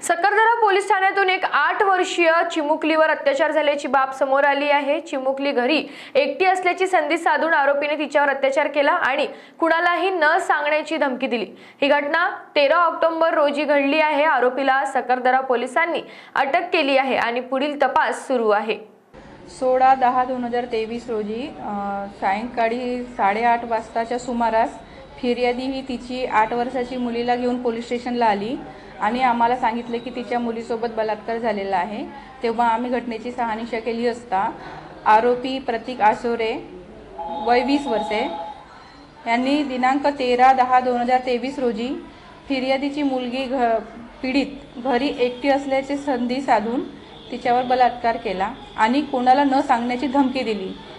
सकरदरा police ठाण्यातून एक 8 वर्षीय चिमुकलीवर अत्याचार झाल्याची बाब समोर आली आहे। चिमुकली घरी एकटी असल्याची संधी साधून आरोपीने तिच्यावर अत्याचार केला आणि कुणालाही न सांगण्याची धमकी दिली। ही घटना 13 ऑक्टोबर रोजी घडली आहे। आरोपीला सकरदरा पोलिसांनी अटक केली आहे आणि पुढील तपास सुरू आहे। 16/10/2023 रोजी सायंकाळी 8:30 वाजताच्या सुमारास फिर्यादी ही तिची 8 वर्षाची मुलीला घेऊन पोलीस स्टेशनला आली आणि आम्हाला सांगितले की तिच्या मुलीसोबत बलात्कार झालेला आहे। तेव्हा आम्ही घटनेची शहानिशा केली असता आरोपी प्रतीक आसोरे वय 20 वर्षे यांनी दिनांक 13/10/2023 रोजी फिर्यादीची मुलगी पीडित घरी एकटी असल्याची संधी साधून तिच्यावर बलात्कार केला आणि कोणाला न सांगण्याची धमकी दिली।